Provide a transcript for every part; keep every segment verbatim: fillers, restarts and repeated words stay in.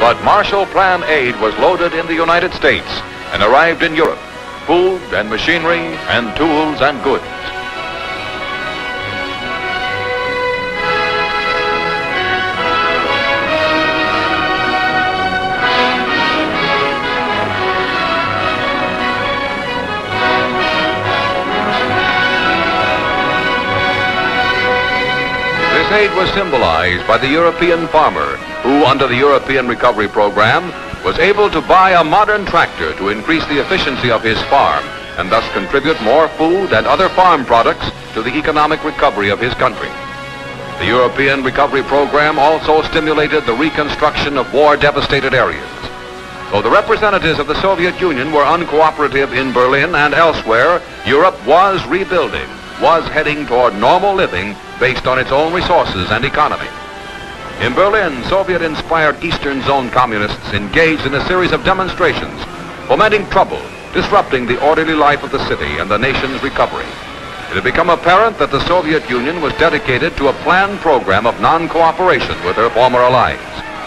But Marshall Plan aid was loaded in the United States and arrived in Europe. Food and machinery and tools and goods. This aid was symbolized by the European farmer who, under the European Recovery Program, was able to buy a modern tractor to increase the efficiency of his farm and thus contribute more food and other farm products to the economic recovery of his country. The European Recovery Program also stimulated the reconstruction of war-devastated areas. Though the representatives of the Soviet Union were uncooperative in Berlin and elsewhere, Europe was rebuilding, was heading toward normal living based on its own resources and economy. In Berlin, Soviet-inspired Eastern Zone communists engaged in a series of demonstrations, fomenting trouble, disrupting the orderly life of the city and the nation's recovery. It had become apparent that the Soviet Union was dedicated to a planned program of non-cooperation with her former allies.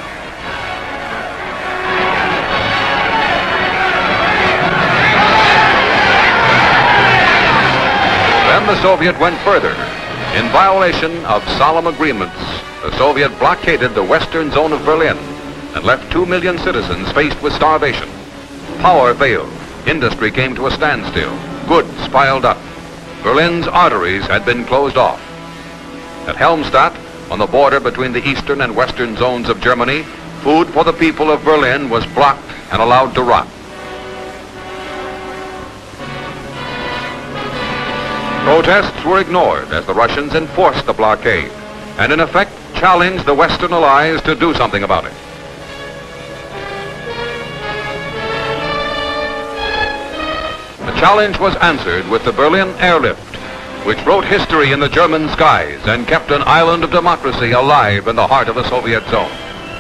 Then the Soviet went further. In violation of solemn agreements, the Soviet blockaded the western zone of Berlin and left two million citizens faced with starvation. Power failed. Industry came to a standstill. Goods piled up. Berlin's arteries had been closed off. At Helmstadt, on the border between the eastern and western zones of Germany, food for the people of Berlin was blocked and allowed to rot. Protests were ignored as the Russians enforced the blockade and in effect challenged the Western allies to do something about it. The challenge was answered with the Berlin airlift, which wrote history in the German skies and kept an island of democracy alive in the heart of the Soviet zone.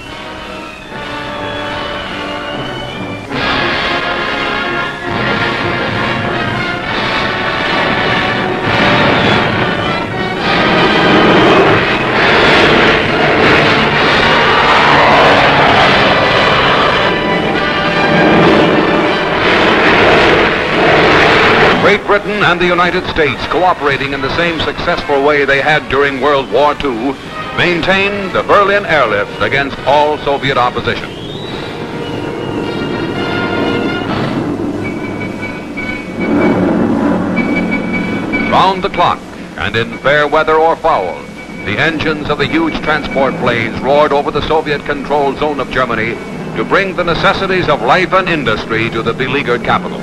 Great Britain and the United States, cooperating in the same successful way they had during World War Two, maintained the Berlin airlift against all Soviet opposition. Round the clock, and in fair weather or foul, the engines of the huge transport planes roared over the Soviet-controlled zone of Germany to bring the necessities of life and industry to the beleaguered capital.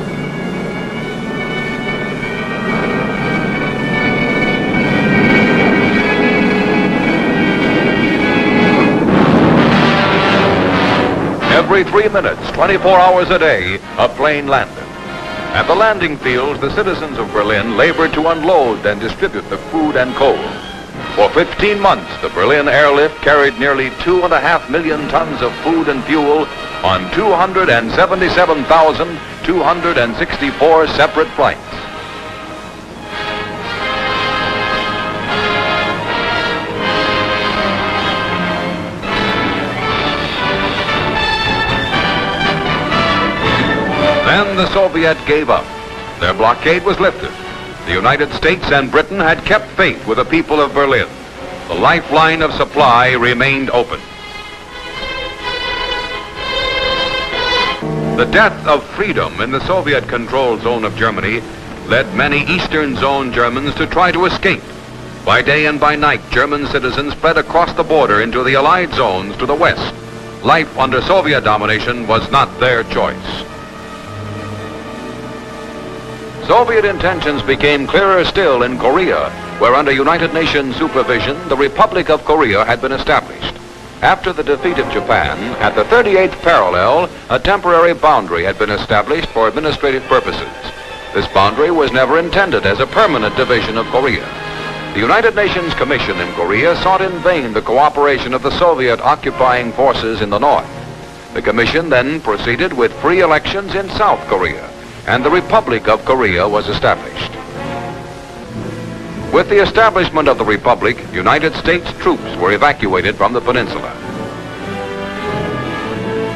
Every three minutes, twenty-four hours a day, a plane landed. At the landing fields, the citizens of Berlin labored to unload and distribute the food and coal. For fifteen months, the Berlin airlift carried nearly two and a half million tons of food and fuel on two hundred seventy-seven thousand two hundred sixty-four separate flights. Then the Soviet gave up. Their blockade was lifted. The United States and Britain had kept faith with the people of Berlin. The lifeline of supply remained open. The death of freedom in the Soviet-controlled zone of Germany led many Eastern Zone Germans to try to escape. By day and by night, German citizens fled across the border into the Allied zones to the west. Life under Soviet domination was not their choice. Soviet intentions became clearer still in Korea, where under United Nations supervision, the Republic of Korea had been established. After the defeat of Japan, at the thirty-eighth parallel, a temporary boundary had been established for administrative purposes. This boundary was never intended as a permanent division of Korea. The United Nations Commission in Korea sought in vain the cooperation of the Soviet occupying forces in the north. The Commission then proceeded with free elections in South Korea, and the Republic of Korea was established. With the establishment of the Republic, United States troops were evacuated from the peninsula.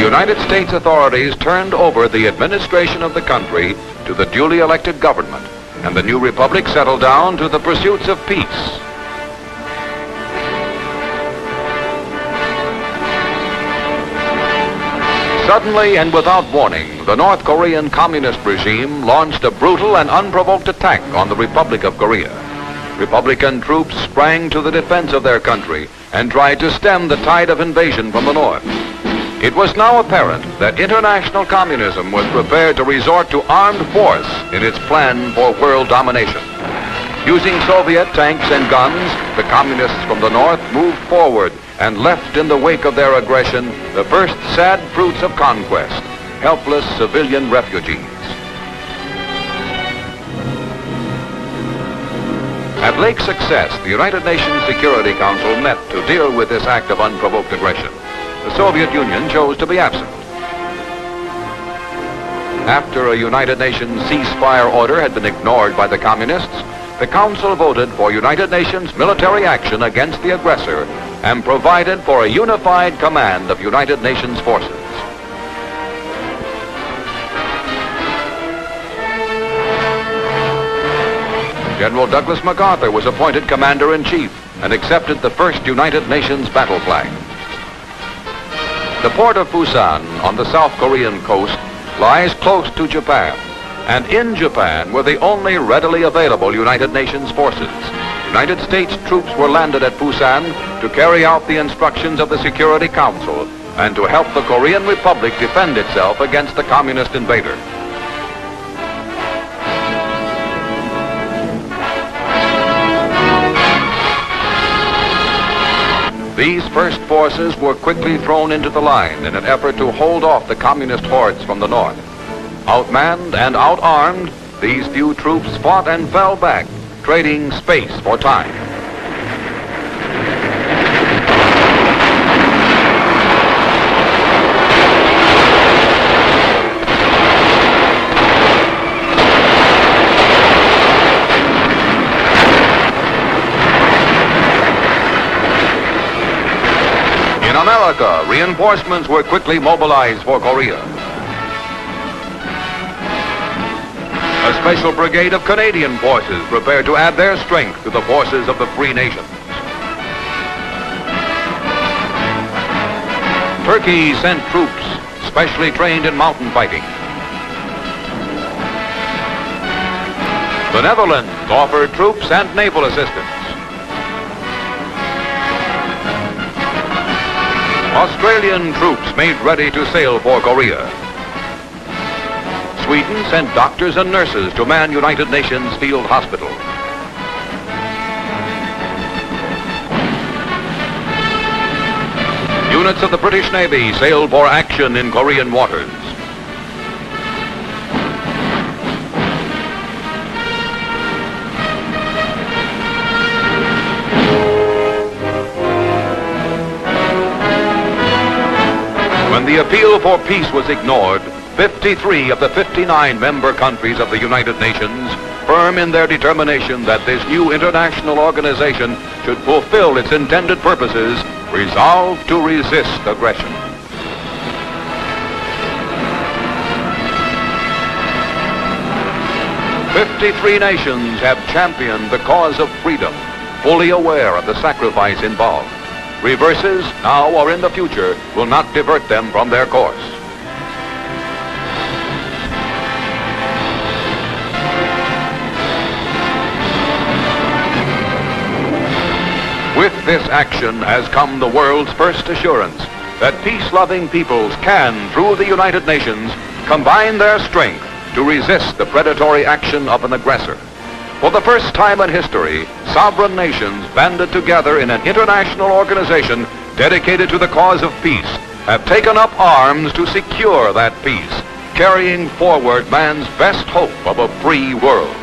United States authorities turned over the administration of the country to the duly elected government, and the new republic settled down to the pursuits of peace. Suddenly and without warning, the North Korean communist regime launched a brutal and unprovoked attack on the Republic of Korea. Republican troops sprang to the defense of their country and tried to stem the tide of invasion from the north. It was now apparent that international communism was prepared to resort to armed force in its plan for world domination. Using Soviet tanks and guns, the communists from the north moved forward and left in the wake of their aggression the first sad fruits of conquest, helpless civilian refugees. At Lake Success, the United Nations Security Council met to deal with this act of unprovoked aggression. The Soviet Union chose to be absent. After a United Nations ceasefire order had been ignored by the communists, the Council voted for United Nations military action against the aggressor and provided for a unified command of United Nations forces. General Douglas MacArthur was appointed Commander-in-Chief and accepted the first United Nations battle flag. The port of Busan on the South Korean coast lies close to Japan, and in Japan were the only readily available United Nations forces. United States troops were landed at Busan to carry out the instructions of the Security Council and to help the Korean Republic defend itself against the communist invader. These first forces were quickly thrown into the line in an effort to hold off the communist hordes from the north. Outmanned and outarmed, these few troops fought and fell back, trading space for time. In America, reinforcements were quickly mobilized for Korea. A special brigade of Canadian forces prepared to add their strength to the forces of the free nations. Turkey sent troops specially trained in mountain fighting. The Netherlands offered troops and naval assistance. Australian troops made ready to sail for Korea. Sweden sent doctors and nurses to man United Nations field hospitals. Units of the British Navy sailed for action in Korean waters. When the appeal for peace was ignored, fifty-three of the fifty-nine member countries of the United Nations, firm in their determination that this new international organization should fulfill its intended purposes, resolved to resist aggression. fifty-three nations have championed the cause of freedom, fully aware of the sacrifice involved. Reverses, now or in the future, will not divert them from their course. With this action has come the world's first assurance that peace-loving peoples can, through the United Nations, combine their strength to resist the predatory action of an aggressor. For the first time in history, sovereign nations banded together in an international organization dedicated to the cause of peace have taken up arms to secure that peace, carrying forward man's best hope of a free world.